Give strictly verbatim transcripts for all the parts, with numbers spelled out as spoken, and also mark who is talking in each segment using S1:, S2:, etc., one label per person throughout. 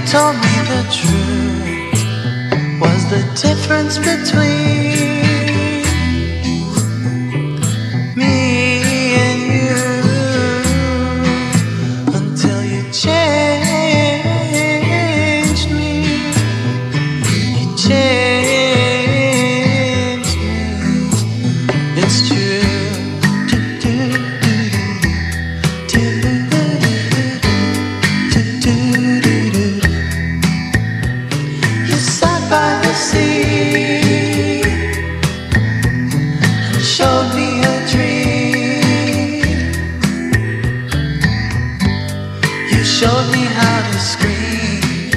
S1: told me the truth was the difference between me and you, until you changed me. You changed me. It's true. By the sea, and showed me a dream. You showed me how to scream.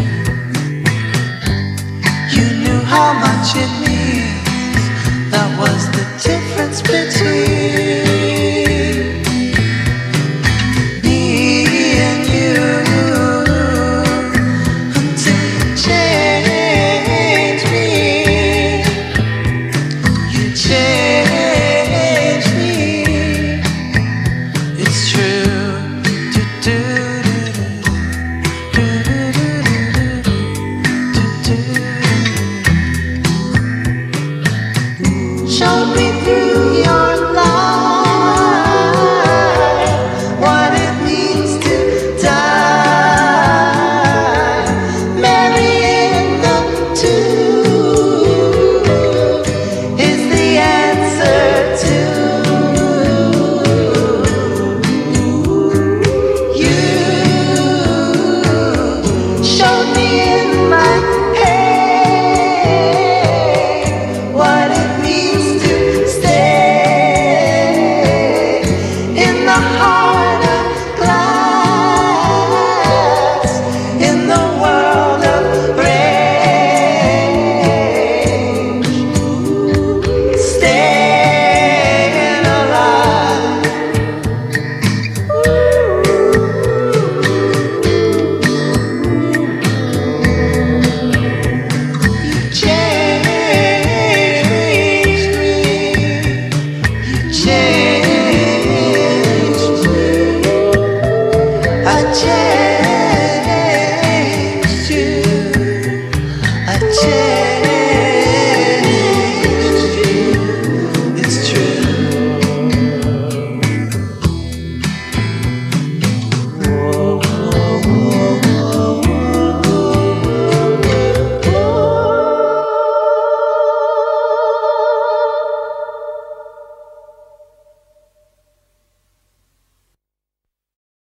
S1: You knew how much it means. That was the difference between